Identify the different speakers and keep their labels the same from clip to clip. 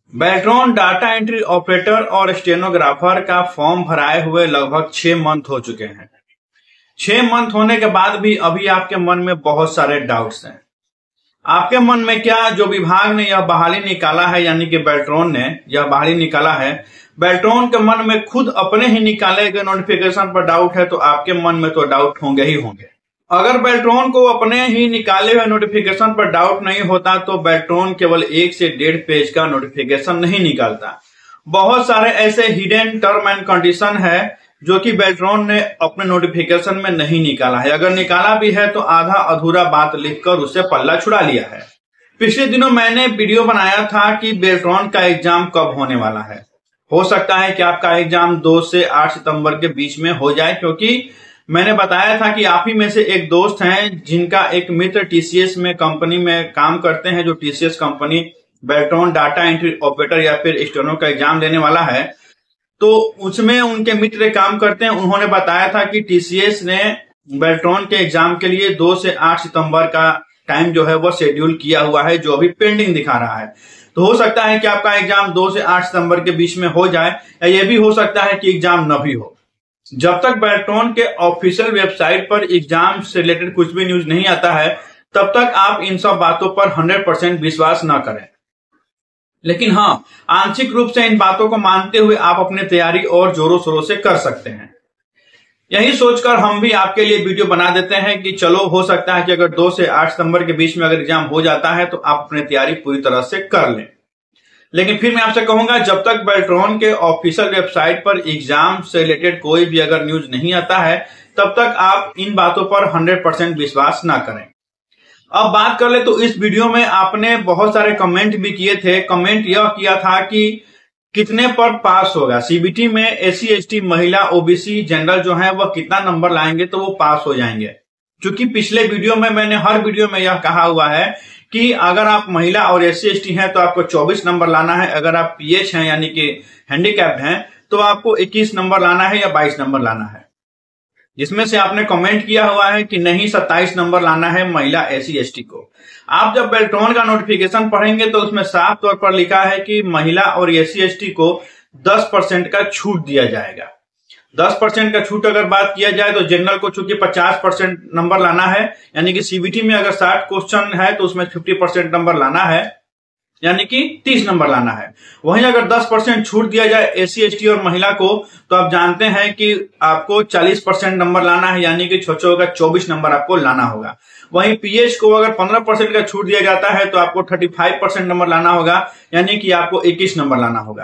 Speaker 1: Beltron data entry operator और stenographer का form भराए हुए लगभग 6 मंथ हो चुके हैं। 6 मंथ होने के बाद भी अभी आपके मन में बहुत सारे डाउट्स हैं। आपके मन में क्या जो विभाग ने यह बहाली निकाला है, यानी कि बेल्ट्रॉन ने यह बहाली निकाला है, बेल्ट्रॉन के मन में खुद अपने ही निकाले गए नोटिफिकेशन पर डाउट है, तो आपके मन में तो डाउट होंगे ही होंगे। अगर बेल्ट्रॉन को अपने ही निकाले हुए नोटिफिकेशन पर डाउट नहीं होता तो बेल्ट्रॉन केवल 1 से 1.5 पेज का नोटिफिकेशन नहीं निकालता। बहुत सारे ऐसे हिडन टर्म एंड कंडीशन है जो कि बेल्ट्रॉन ने अपने नोटिफिकेशन में नहीं निकाला है। अगर निकाला भी है तो आधा अधूरा बात लिखकर उससे पल्ला छुड़ा लिया है। पिछले दिनों मैंने वीडियो बनाया था कि बेल्ट्रॉन का एग्जाम कब होने वाला है। हो सकता है कि आपका एग्जाम 2 से 8 सितंबर के बीच में हो जाए, क्योंकि मैंने बताया था कि आप ही में से एक दोस्त हैं जिनका एक मित्र टीसीएस में कंपनी में काम करते हैं, जो TCS company Beltron data entry operator या फिर स्टेनो का एग्जाम देने वाला है। तो उसमें उनके मित्र काम करते हैं। उन्होंने बताया था कि टीसीएस ने बेल्ट्रॉन के एग्जाम के लिए 2 से 8 सितंबर का टाइम जो है वो शेड्यूल किया हुआ है, जो अभी पेंडिंग दिखा रहा है। तो हो सकता है कि आपका एग्जाम 2 से 8 सितंबर के बीच में हो जाए, या ये भी हो सकता है कि एग्जाम न भी हो। जब तक बेल्ट्रॉन के ऑफिशियल वेबसाइट पर एग्जाम से रिलेटेड कुछ भी न्यूज नहीं आता है, तब तक आप इन सब बातों पर 100% विश्वास न करें। लेकिन हाँ, आंशिक रूप से इन बातों को मानते हुए आप अपनी तैयारी और जोरों शोरों से कर सकते हैं। यही सोचकर हम भी आपके लिए वीडियो बना देते हैं कि चलो, हो सकता है कि अगर 2 से 8 सितंबर के बीच में अगर एग्जाम हो जाता है तो आप अपनी तैयारी पूरी तरह से कर लें। लेकिन फिर मैं आपसे कहूंगा, जब तक बेल्ट्रॉन के ऑफिशियल वेबसाइट पर एग्जाम से रिलेटेड कोई भी अगर न्यूज नहीं आता है, तब तक आप इन बातों पर 100% विश्वास ना करें। अब बात कर ले तो इस वीडियो में आपने बहुत सारे कमेंट भी किए थे। कमेंट यह किया था कि कितने पर पास होगा सीबीटी में, एससी एसटी महिला ओबीसी जनरल जो है वह कितना नंबर लाएंगे तो वो पास हो जाएंगे। क्योंकि पिछले वीडियो में मैंने हर वीडियो में यह कहा हुआ है कि अगर आप महिला और एससी एसटी हैं तो आपको 24 नंबर लाना है, अगर आप पीएच हैं यानी कि हैंडीकैप्ड हैं तो आपको 21 नंबर लाना है या 22 नंबर लाना है। जिसमें से आपने कमेंट किया हुआ है कि नहीं, 27 नंबर लाना है महिला एससी एसटी को। आप जब बेल्ट्रॉन का नोटिफिकेशन पढ़ेंगे तो उसमें साफ तौर पर लिखा है कि महिला और एससी एसटी को 10% का छूट दिया जाएगा। 10% का छूट अगर बात किया जाए तो जनरल को चूंकि 50% नंबर लाना है, यानी कि सीबीटी में अगर 60 क्वेश्चन है तो उसमें 50% नंबर लाना है, यानी कि 30 नंबर लाना है। वहीं अगर 10% छूट दिया जाए एससी एसटी और महिला को, तो आप जानते हैं कि आपको 40% नंबर लाना है, यानी कि 6 का 24 नंबर आपको लाना होगा। वहीं पीएच को अगर 15% का छूट दिया जाता है तो आपको 35% नंबर लाना होगा, यानी कि आपको 21 नंबर लाना होगा।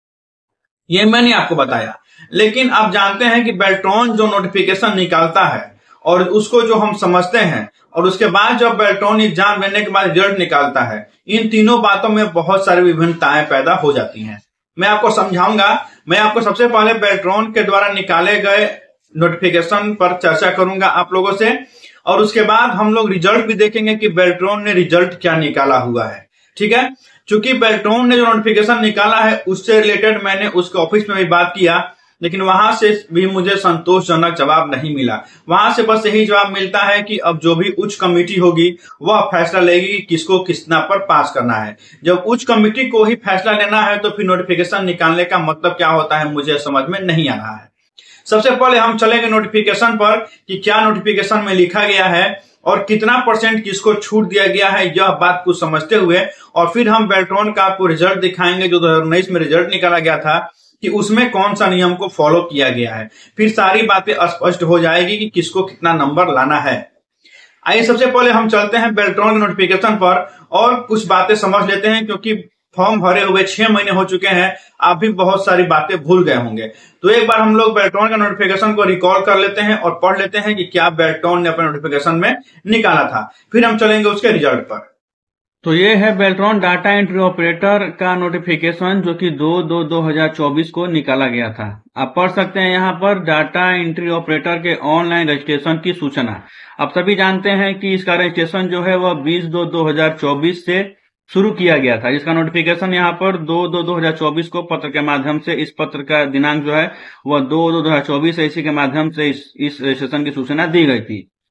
Speaker 1: ये मैंने आपको बताया। लेकिन आप जानते हैं कि बेल्ट्रॉन जो नोटिफिकेशन निकालता है और उसको जो हम समझते हैं, और उसके बाद जब बेल्ट्रॉन एग्जाम लेने के बाद रिजल्ट निकालता है, इन तीनों बातों में बहुत सारी विभिन्नताएं पैदा हो जाती हैं। मैं आपको समझाऊंगा। मैं आपको सबसे पहले बेल्ट्रॉन के द्वारा निकाले गए नोटिफिकेशन पर चर्चा करूंगा आप लोगों से, और उसके बाद हम लोग रिजल्ट भी देखेंगे कि बेल्ट्रॉन ने रिजल्ट क्या निकाला हुआ है। ठीक है। चूंकि बेल्ट्रॉन ने जो नोटिफिकेशन निकाला है उससे रिलेटेड मैंने उसके ऑफिस में भी बात किया, लेकिन वहां से भी मुझे संतोषजनक जवाब नहीं मिला। वहां से बस यही जवाब मिलता है कि अब जो भी उच्च कमेटी होगी वह फैसला लेगी कि किसको कितना पर पास करना है। जब उच्च कमेटी को ही फैसला लेना है तो फिर नोटिफिकेशन निकालने का मतलब क्या होता है मुझे समझ में नहीं आ रहा है। सबसे पहले हम चलेंगे नोटिफिकेशन पर कि क्या नोटिफिकेशन में लिखा गया है और कितना % किसको छूट दिया गया है, यह बात को समझते हुए, और फिर हम बेल्ट्रॉन का आपको रिजल्ट दिखाएंगे जो 2019 में रिजल्ट निकाला गया था कि उसमें कौन सा नियम को फॉलो किया गया है। फिर सारी बातें स्पष्ट हो जाएगी कि किसको कितना नंबर लाना है। आइए सबसे पहले हम चलते हैं बेल्ट्रॉन के नोटिफिकेशन पर और कुछ बातें समझ लेते हैं, क्योंकि फॉर्म भरे हुए 6 महीने हो चुके हैं, आप भी बहुत सारी बातें भूल गए होंगे। तो एक बार हम लोग बेल्ट्रॉन का नोटिफिकेशन को रिकॉल कर लेते हैं और पढ़ लेते हैं कि क्या बेल्ट्रॉन ने अपने नोटिफिकेशन में निकाला था। फिर हम चलेंगे उसके रिजल्ट पर।
Speaker 2: तो ये है बेल्ट्रॉन डाटा एंट्री ऑपरेटर का नोटिफिकेशन जो कि 2/2/2024 को निकाला गया था। आप पढ़ सकते हैं यहाँ पर डाटा एंट्री ऑपरेटर के ऑनलाइन रजिस्ट्रेशन की सूचना। आप सभी जानते हैं कि इसका रजिस्ट्रेशन जो है वह 20/2/2024 से शुरू किया गया था। इसका नोटिफिकेशन यहाँ पर 2/2/2024 को पत्र के माध्यम से, इस पत्र का दिनांक जो है वह 2/2/2024 है, इसी के माध्यम से इस रजिस्ट्रेशन की सूचना दी गई थी।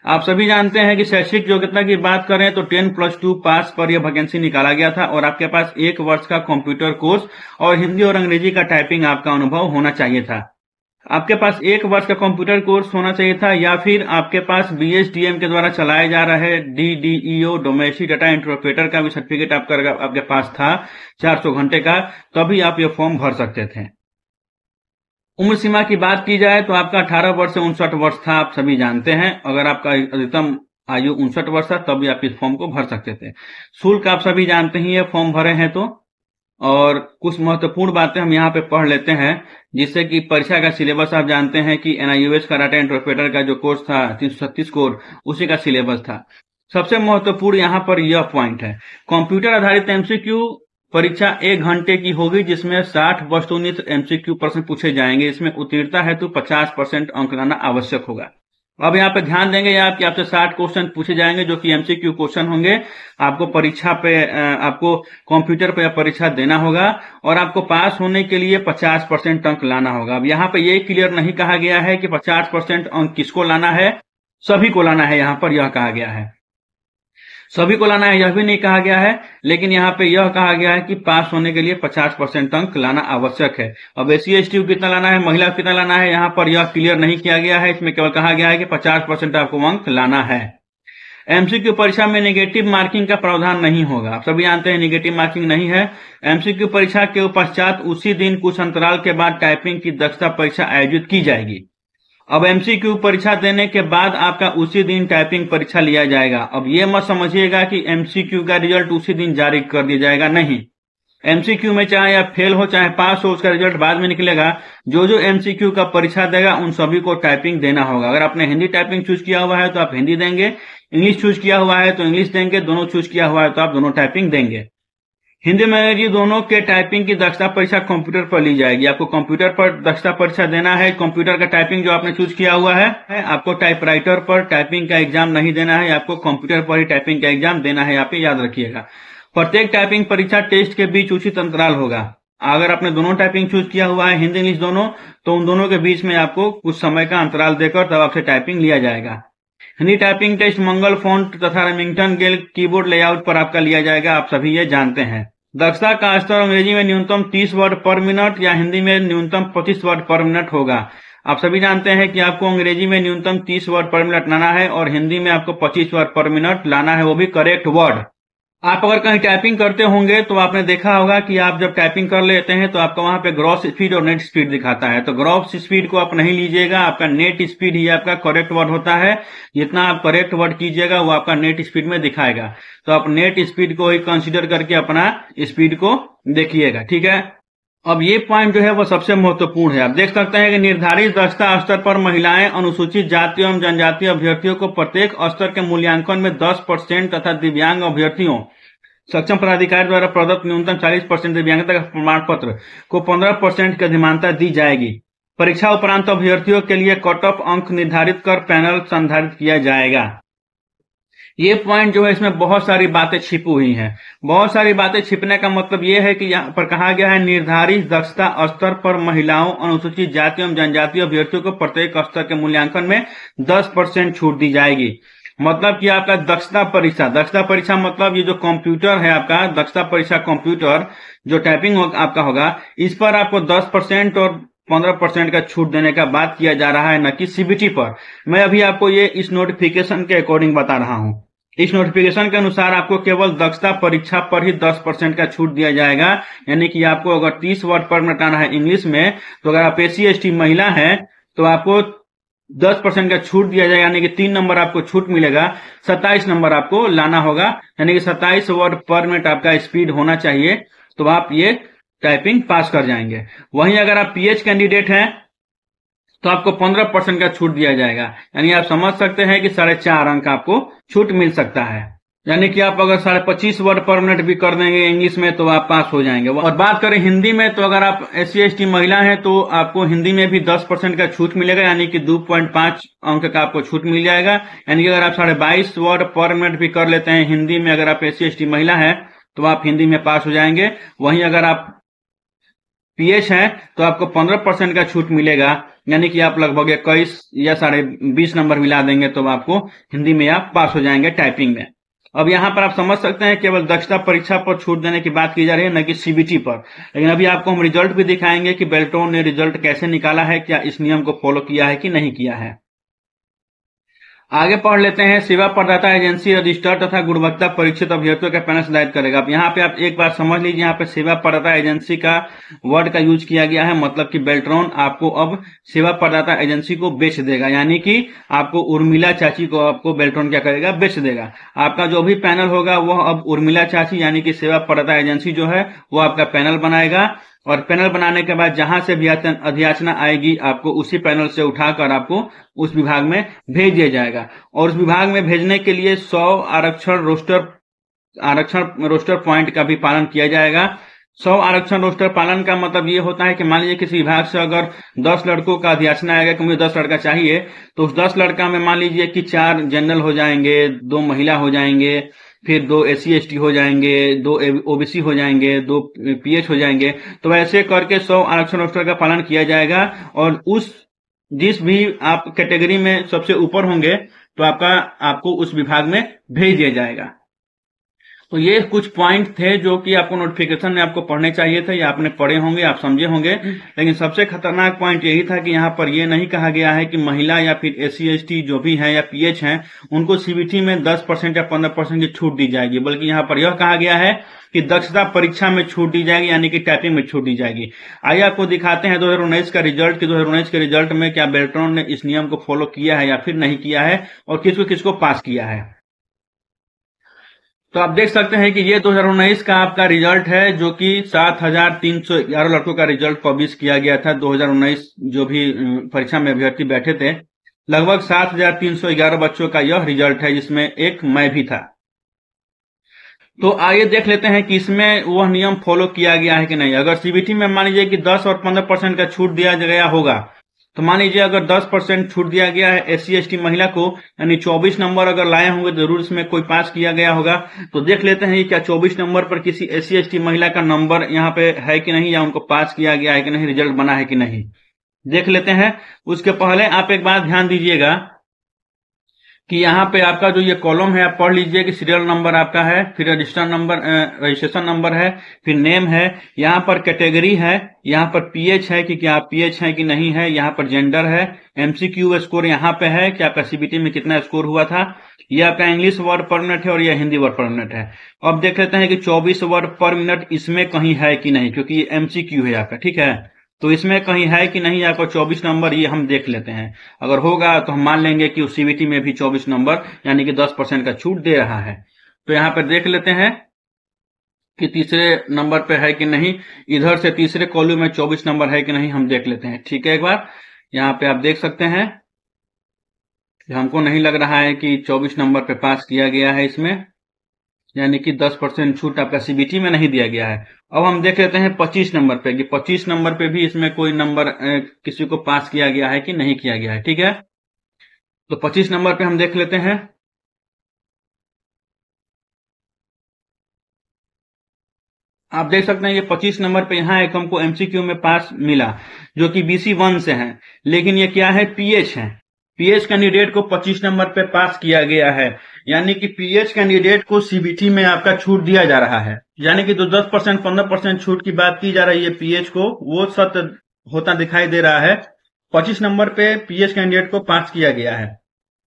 Speaker 2: आप सभी जानते हैं कि शैक्षिक योग्यता की बात करें तो 10+2 पास पर यह वैकेंसी निकाला गया था और आपके पास 1 वर्ष का कंप्यूटर कोर्स और हिंदी और अंग्रेजी का टाइपिंग आपका अनुभव होना चाहिए था। आपके पास 1 वर्ष का कंप्यूटर कोर्स होना चाहिए था या फिर आपके पास BSDM के द्वारा चलाए जा रहे DDEO domestic data entry operator का भी सर्टिफिकेट आपके पास था 400 घंटे का, तभी आप ये फॉर्म भर सकते थे। उम्र सीमा की बात की जाए तो आपका 18 वर्ष से 59 वर्ष था, आप सभी जानते हैं। अगर आपका अधिकतम आयु 59 वर्ष था तभी आप इस फॉर्म को भर सकते थे। शुल्क आप सभी जानते ही है फॉर्म भरे हैं तो, और कुछ महत्वपूर्ण बातें हम यहाँ पे पढ़ लेते हैं, जिससे कि परीक्षा का सिलेबस आप जानते हैं कि NIOS का डाटा एंट्री ऑपरेटर का जो कोर्स था 336 कोर, उसी का सिलेबस था। सबसे महत्वपूर्ण यहाँ पर यह पॉइंट है, कंप्यूटर आधारित MCQ परीक्षा 1 घंटे की होगी, जिसमें 60 वस्तुनिष्ठ MCQ प्रश्न पूछे जाएंगे। इसमें उत्तीर्णता हेतु 50% अंक लाना आवश्यक होगा। अब यहाँ पे ध्यान देंगे आप कि आपसे 60 क्वेश्चन पूछे जाएंगे जो कि MCQ क्वेश्चन होंगे। आपको परीक्षा पे आपको कंप्यूटर पे परीक्षा देना होगा और आपको पास होने के लिए 50% अंक लाना होगा। अब यहाँ पे ये क्लियर नहीं कहा गया है कि 50% अंक किसको लाना है, सभी को लाना है। यहाँ पर यह कहा गया है सभी को लाना है, यह भी नहीं कहा गया है, लेकिन यहाँ पे यह कहा गया है कि पास होने के लिए 50% अंक लाना आवश्यक है। अब SC ST को कितना लाना है, महिला को कितना लाना है, यहाँ पर यह क्लियर नहीं किया गया है। इसमें केवल कहा गया है कि 50% आपको अंक लाना है। MCQ परीक्षा में नेगेटिव मार्किंग का प्रावधान नहीं होगा। आप सभी जानते हैं नेगेटिव मार्किंग नहीं है। MCQ परीक्षा के पश्चात उसी दिन कुछ अंतराल के बाद टाइपिंग की दक्षता परीक्षा आयोजित की जाएगी। अब MCQ परीक्षा देने के बाद आपका उसी दिन टाइपिंग परीक्षा लिया जाएगा। अब ये मत समझिएगा कि MCQ का रिजल्ट उसी दिन जारी कर दिया जाएगा, नहीं। MCQ में चाहे आप फेल हो चाहे पास हो, उसका रिजल्ट बाद में निकलेगा। जो जो MCQ का परीक्षा देगा उन सभी को टाइपिंग देना होगा। अगर आपने हिंदी टाइपिंग चूज किया हुआ है तो आप हिंदी देंगे, इंग्लिश चूज किया हुआ है तो इंग्लिश देंगे, दोनों चूज किया हुआ है तो आप दोनों टाइपिंग देंगे। हिंदी में अंग्रेजी दोनों के टाइपिंग की दक्षता परीक्षा कंप्यूटर पर ली जाएगी। आपको कंप्यूटर पर दक्षता परीक्षा देना है। कंप्यूटर का टाइपिंग जो आपने चूज किया हुआ है, आपको टाइपराइटर पर टाइपिंग का एग्जाम नहीं देना है, आपको कंप्यूटर पर ही टाइपिंग का एग्जाम देना है। आप याद रखिएगा, प्रत्येक टाइपिंग परीक्षा टेस्ट के बीच उचित अंतराल होगा। अगर आपने दोनों टाइपिंग चूज किया हुआ है, हिंदी इंग्लिश दोनों, तो उन दोनों के बीच में आपको कुछ समय का अंतराल देकर तब आपसे टाइपिंग लिया जाएगा। Hindi typing test Mangal font तथा रेमिंगटन गेल कीबोर्ड लेआउट पर आपका लिया जाएगा। आप सभी ये जानते हैं। दक्षता का स्तर अंग्रेजी में न्यूनतम 30 वर्ड पर मिनट या हिंदी में न्यूनतम 25 वर्ड पर मिनट होगा। आप सभी जानते हैं कि आपको अंग्रेजी में न्यूनतम 30 वर्ड पर मिनट लाना है और हिंदी में आपको 25 वर्ड पर मिनट लाना है, वो भी करेक्ट वर्ड। आप अगर कहीं टाइपिंग करते होंगे तो आपने देखा होगा कि आप जब टाइपिंग कर लेते हैं तो आपका वहां पे ग्रॉस स्पीड और नेट स्पीड दिखाता है। तो ग्रॉस स्पीड को आप नहीं लीजिएगा, आपका नेट स्पीड ही आपका करेक्ट वर्ड होता है। जितना आप करेक्ट वर्ड कीजिएगा वो आपका नेट स्पीड में दिखाएगा। तो आप नेट स्पीड को ही कंसीडर करके अपना स्पीड को देखिएगा, ठीक है। अब ये पॉइंट जो है वो सबसे महत्वपूर्ण है। आप देख सकते हैं कि निर्धारित दक्षता स्तर पर महिलाएं, अनुसूचित जाति एवं जनजाति अभ्यर्थियों को प्रत्येक स्तर के मूल्यांकन में 10% तथा दिव्यांग अभ्यर्थियों सक्षम पदाधिकारी द्वारा प्रदत्त न्यूनतम 40% दिव्यांगता का प्रमाण पत्र को 15% की अधिमानता दी जाएगी। परीक्षा उपरांत अभ्यर्थियों के लिए कट ऑफ अंक निर्धारित कर पैनल संधारित किया जाएगा। ये पॉइंट जो है इसमें बहुत सारी बातें छिपी हुई हैं। बहुत सारी बातें छिपने का मतलब ये है कि यहाँ पर कहा गया है निर्धारित दक्षता स्तर पर महिलाओं, अनुसूचित जाति एवं जनजाति अभ्यर्थियों को प्रत्येक स्तर के मूल्यांकन में 10% छूट दी जाएगी। मतलब कि आपका दक्षता परीक्षा मतलब ये जो कंप्यूटर है आपका दक्षता परीक्षा कंप्यूटर जो टाइपिंग आपका होगा, इस पर आपको 10% और 15% का छूट देने का बात किया जा रहा है, न कि CBT पर। मैं अभी आपको ये इस नोटिफिकेशन के अकॉर्डिंग बता रहा हूँ। इस नोटिफिकेशन के अनुसार आपको केवल दक्षता परीक्षा पर ही 10% का छूट दिया जाएगा। यानी कि आपको अगर 30 वर्ड पर मिनट आना है इंग्लिश में, तो अगर आप SC ST महिला है तो आपको 10% का छूट दिया जाएगा। यानी कि 3 नंबर आपको छूट मिलेगा, 27 नंबर आपको लाना होगा। यानी कि 27 वर्ड पर मिनट आपका स्पीड होना चाहिए, तो आप ये टाइपिंग पास कर जाएंगे। वहीं अगर आप PH कैंडिडेट हैं तो आपको 15% का छूट दिया जाएगा। यानी आप समझ सकते हैं कि 4.5 अंक आपको छूट मिल सकता है। यानी कि आप अगर 25.5 वर्ड पर मिनट भी कर देंगे इंग्लिश में तो आप पास हो जाएंगे। और बात करें हिंदी में, तो अगर आप SC ST महिला हैं तो आपको हिंदी में भी 10% का छूट मिलेगा। यानी कि 2.5 अंक का आपको छूट मिल जाएगा। यानी कि अगर आप 22.5 वर्ड पर मिनट भी कर लेते हैं हिंदी में, अगर आप SC ST महिला है तो आप हिंदी में पास हो जाएंगे। वहीं अगर आप पीएच है तो आपको 15% का छूट मिलेगा, यानी कि आप लगभग 21 या 20.5 नंबर मिला देंगे तो आपको हिंदी में आप पास हो जाएंगे टाइपिंग में। अब यहाँ पर आप समझ सकते हैं केवल दक्षता परीक्षा पर छूट देने की बात की जा रही है, न कि सीबीटी पर। लेकिन अभी आपको हम रिजल्ट भी दिखाएंगे कि बेल्ट्रॉन ने रिजल्ट कैसे निकाला है, क्या इस नियम को फॉलो किया है कि नहीं किया है। आगे पढ़ लेते हैं। सेवा प्रदाता एजेंसी रजिस्टर्ड तथा गुणवत्ता परीक्षित अभ्यर्थियों का पैनल निर्धारित करेगा। अब यहाँ पे आप एक बार समझ लीजिए, यहाँ पे सेवा प्रदाता एजेंसी का वर्ड का यूज किया गया है, मतलब कि बेल्ट्रॉन आपको अब सेवा प्रदाता एजेंसी को बेच देगा, यानी कि आपको उर्मिला चाची को आपको बेल्ट्रॉन क्या करेगा, बेच देगा। आपका जो भी पैनल होगा वह अब उर्मिला चाची यानी कि सेवा प्रदाता एजेंसी जो है वो आपका पैनल बनाएगा, और पैनल बनाने के बाद जहां से भी अधियाचना आएगी आपको उसी पैनल से उठाकर आपको उस विभाग में भेज दिया जाएगा। और उस विभाग में भेजने के लिए 100 आरक्षण रोस्टर पॉइंट का भी पालन किया जाएगा। 100 आरक्षण रोस्टर पालन का मतलब ये होता है कि मान लीजिए किसी विभाग से अगर 10 लड़कों का अधियाचना आएगा कि मुझे 10 लड़का चाहिए, तो उस 10 लड़का में मान लीजिए कि 4 जनरल हो जाएंगे, 2 महिला हो जाएंगे, फिर 2 SC ST हो जाएंगे, 2 OBC हो जाएंगे, 2 PH हो जाएंगे। तो ऐसे करके 100 आरक्षण रोस्टर का पालन किया जाएगा, और जिस भी आप कैटेगरी में सबसे ऊपर होंगे तो आपको उस विभाग में भेज दिया जाएगा। तो ये कुछ पॉइंट थे जो कि आपको नोटिफिकेशन में आपको पढ़ने चाहिए थे, या आपने पढ़े होंगे, आप समझे होंगे। लेकिन सबसे खतरनाक पॉइंट यही था कि यहाँ पर ये नहीं कहा गया है कि महिला या फिर SC ST जो भी है या PH हैं उनको CBT में 10% या 15% की छूट दी जाएगी, बल्कि यहाँ पर यह कहा गया है कि दक्षता परीक्षा में छूट दी जाएगी, यानी कि टाइपिंग में छूट दी जाएगी। आइए आपको दिखाते हैं 2019 का रिजल्ट कि 2019 के रिजल्ट में क्या बेल्ट्रॉन ने इस नियम को फॉलो किया है या फिर नहीं किया है, और किसको किसको पास किया है। तो आप देख सकते हैं कि ये 2019 का आपका रिजल्ट है, जो कि 7,311 लड़कों का रिजल्ट पब्लिश किया गया था। 2019 जो भी परीक्षा में अभ्यर्थी बैठे थे, लगभग 7,311 बच्चों का यह रिजल्ट है, जिसमें एक मैं भी था। तो आइए देख लेते हैं कि इसमें वह नियम फॉलो किया गया है कि नहीं। अगर CBT में मान लीजिए कि 10 और 15% का छूट दिया गया होगा, तो मान लीजिए अगर 10% छूट दिया गया है SC ST महिला को, यानी 24 नंबर अगर लाए होंगे तो जरूर इसमें कोई पास किया गया होगा। तो देख लेते हैं क्या 24 नंबर पर किसी SC ST महिला का नंबर यहाँ पे है कि नहीं, या उनको पास किया गया है कि नहीं, रिजल्ट बना है कि नहीं, देख लेते हैं। उसके पहले आप एक बात ध्यान दीजिएगा कि यहाँ पे आपका जो ये कॉलम है आप पढ़ लीजिए कि सीरियल नंबर आपका है, फिर रजिस्ट्रेशन नंबर है, फिर नेम है, यहाँ पर कैटेगरी है, यहाँ पर PH है कि क्या आप PH है कि नहीं है, यहाँ पर जेंडर है, MCQ स्कोर यहाँ पे है कि आपका CBT में कितना स्कोर हुआ था, ये आपका इंग्लिश वर्ड पर मिनट है और यह हिंदी वर्ड पर मिनट है। अब देख लेते हैं कि 24 वर्ड पर मिनट इसमें कहीं है कि नहीं, क्योंकि ये MCQ है आपका, ठीक है। तो इसमें कहीं है कि नहीं आपको 24 नंबर, ये हम देख लेते हैं। अगर होगा तो हम मान लेंगे कि उस CBT में भी 24 नंबर यानी कि 10% का छूट दे रहा है। तो यहाँ पर देख लेते हैं कि तीसरे नंबर पे है कि नहीं, इधर से तीसरे कॉलम में 24 नंबर है कि नहीं, हम देख लेते हैं। ठीक है, एक बार यहाँ पे आप देख सकते हैं कि हमको नहीं लग रहा है कि 24 नंबर पे पास किया गया है इसमें, यानी कि 10% छूट आपका CBT में नहीं दिया गया है। अब हम देख लेते हैं 25 नंबर पे कि 25 नंबर पे भी इसमें कोई नंबर किसी को पास किया गया है कि नहीं किया गया है। ठीक है, तो 25 नंबर पे हम देख लेते हैं। आप देख सकते हैं ये 25 नंबर पे यहाँ एक हमको MCQ में पास मिला, जो कि BC1 से है, लेकिन ये क्या है, PH है। PH कैंडिडेट को 25 नंबर पे पास किया गया है, यानी कि PH कैंडिडेट को CBT में आपका छूट दिया जा रहा है, यानी कि जो 10% 15% छूट की बात की जा रही है PH को, वो सत्य होता दिखाई दे रहा है। 25 नंबर पे PH कैंडिडेट को पास किया गया है।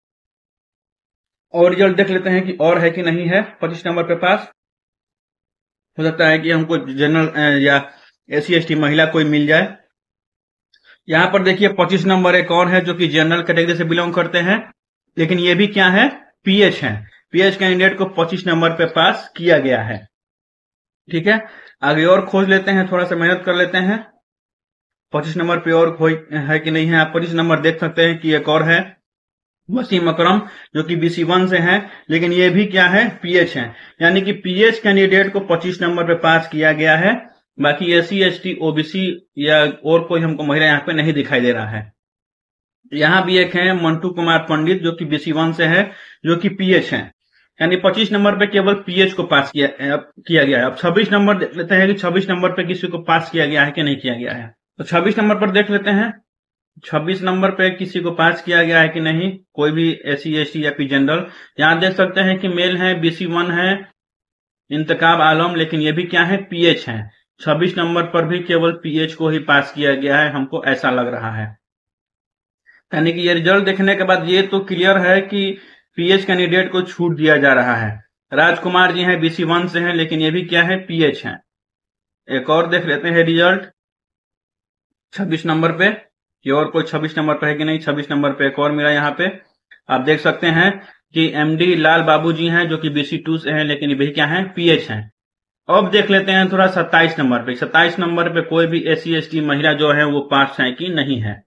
Speaker 2: और रिजल्ट देख लेते हैं कि और है कि नहीं है 25 नंबर पे पास। हो सकता है कि हमको जनरल या SC ST महिला कोई मिल जाए। यहां पर देखिए 25 नंबर एक और है जो कि जनरल कैटेगरी से बिलोंग करते हैं, लेकिन ये भी क्या है, PH है। PH कैंडिडेट को 25 नंबर पे पास किया गया है। ठीक है, आगे और खोज लेते हैं, थोड़ा सा मेहनत कर लेते हैं 25 नंबर पे और कोई है कि नहीं है। आप 25 नंबर देख सकते हैं कि एक और है, वसीम अकरम, जो कि BC1 से है, लेकिन ये भी क्या है, PH है, यानी कि PH कैंडिडेट को 25 नंबर पे पास किया गया है। बाकी SC ST OBC या और कोई हमको महिला यहाँ पे नहीं दिखाई दे रहा है। यहाँ भी एक है मंटू कुमार पंडित, जो कि BC1 से है, जो कि PH है। यानी 25 नंबर पे केवल पीएच को पास किया गया है। अब 26 नंबर देख लेते हैं कि 26 नंबर पे किसी को पास किया गया है कि नहीं किया गया है। तो 26 नंबर पर देख लेते हैं, 26 नंबर पे किसी को पास किया गया है कि नहीं, कोई भी SC ST या फिर जनरल। यहाँ देख सकते हैं कि मेल है, BC1 है, इंतकाब आलम, लेकिन ये भी क्या है, पीएच है। 26 नंबर पर भी केवल पीएच को ही पास किया गया है, हमको ऐसा लग रहा है। यानी कि ये रिजल्ट देखने के बाद ये तो क्लियर है कि पीएच कैंडिडेट को छूट दिया जा रहा है। राजकुमार जी हैं, BC1 से हैं, लेकिन ये भी क्या है, पीएच है। एक और देख लेते हैं रिजल्ट 26 नंबर पे, कि और कोई 26 नंबर पे है कि नहीं। 26 नंबर पे एक और मिला। यहाँ पे आप देख सकते हैं कि MD लाल बाबू जी हैं, जो कि BC2 से हैं, लेकिन ये भी क्या है, पीएच है। अब देख लेते हैं थोड़ा 27 नंबर पे। 27 नंबर पे कोई भी SC ST महिला जो है वो पास है कि नहीं है।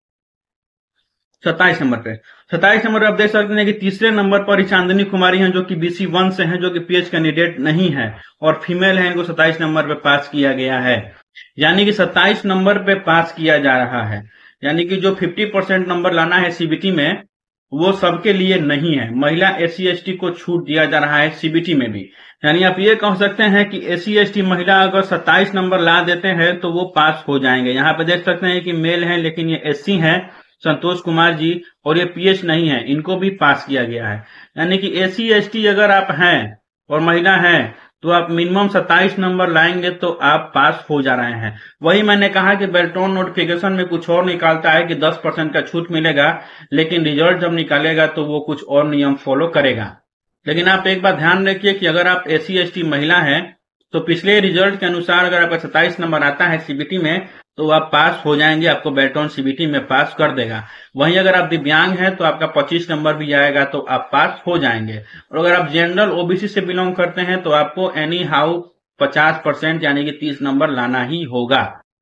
Speaker 2: 27 नंबर पे, 27 नंबर पे आप देख सकते हैं कि तीसरे नंबर पर चांदनी कुमारी हैं, जो कि BC1 से हैं, जो कि पीएच कैंडिडेट नहीं है और फीमेल है, इनको 27 नंबर पे पास किया गया है। यानी कि 27 नंबर पे पास किया जा रहा है। यानी कि जो 50% नंबर लाना है CBT में, वो सबके लिए नहीं है। महिला SC ST को छूट दिया जा रहा है CBT में भी। यानी आप ये कह सकते हैं कि SC ST महिला अगर 27 नंबर ला देते हैं तो वो पास हो जाएंगे। यहाँ पे देख सकते हैं कि मेल है, लेकिन ये SC है, संतोष कुमार जी, और ये पीएच नहीं है, इनको भी पास किया गया है। यानी कि SC ST अगर आप हैं और महिला हैं तो आप मिनिमम 27 नंबर लाएंगे तो आप पास हो जा रहे हैं। वही मैंने कहा कि बेल्ट्रॉन नोटिफिकेशन में कुछ और निकालता है कि 10% का छूट मिलेगा, लेकिन रिजल्ट जब निकालेगा तो वो कुछ और नियम फॉलो करेगा। लेकिन आप एक बात ध्यान रखिए कि अगर आप SC ST महिला हैं तो पिछले रिजल्ट के अनुसार अगर आपका 27 नंबर आता है CBT में तो आप पास हो जाएंगे, आपको बेल्ट्रॉन CBT में पास कर देगा। वहीं अगर आप दिव्यांग हैं तो आपका 25 नंबर भी आएगा तो आप पास हो जाएंगे। और अगर आप जनरल OBC से बिलोंग करते हैं तो आपको एनी हाउ 50% यानी कि 30 नंबर लाना ही होगा।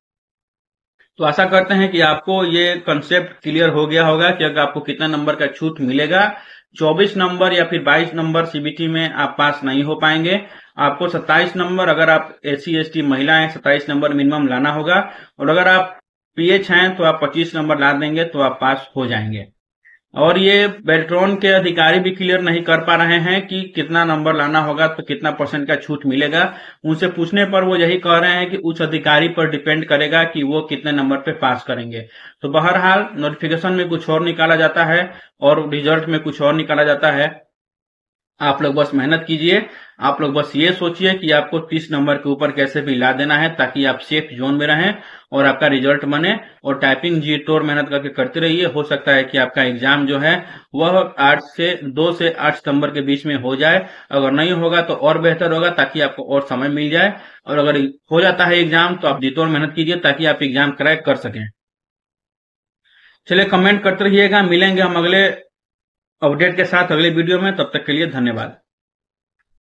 Speaker 2: तो आशा करते हैं कि आपको ये कंसेप्ट क्लियर हो गया होगा कि अगर आपको कितना नंबर का छूट मिलेगा। 24 नंबर या फिर 22 नंबर CBT में आप पास नहीं हो पाएंगे। आपको 27 नंबर, अगर आप SC ST महिला हैं, 27 नंबर मिनिमम लाना होगा। और अगर आप पीएच हैं तो आप 25 नंबर ला देंगे तो आप पास हो जाएंगे। और ये बेल्ट्रॉन के अधिकारी भी क्लियर नहीं कर पा रहे हैं कि कितना नंबर लाना होगा तो कितना % का छूट मिलेगा। उनसे पूछने पर वो यही कह रहे हैं कि उच्च अधिकारी पर डिपेंड करेगा कि वो कितने नंबर पे पास करेंगे। तो बहरहाल नोटिफिकेशन में कुछ और निकाला जाता है और रिजल्ट में कुछ और निकाला जाता है। आप लोग बस मेहनत कीजिए। आप लोग बस ये सोचिए कि आपको 30 नंबर के ऊपर कैसे भी ला देना है ताकि आप सेफ जोन में रहें और आपका रिजल्ट बने। और टाइपिंग जी तोड़ मेहनत करके करते रहिए। हो सकता है कि आपका एग्जाम जो है वह 2 से 8 सितंबर के बीच में हो जाए। अगर नहीं होगा तो और बेहतर होगा ताकि आपको और समय मिल जाए। और अगर हो जाता है एग्जाम तो आप जी तोड़ मेहनत कीजिए ताकि आप एग्जाम क्रैक कर सकें। चलिए, कमेंट करते रहिएगा। मिलेंगे हम अगले अपडेट के साथ अगले वीडियो में। तब तक के लिए धन्यवाद।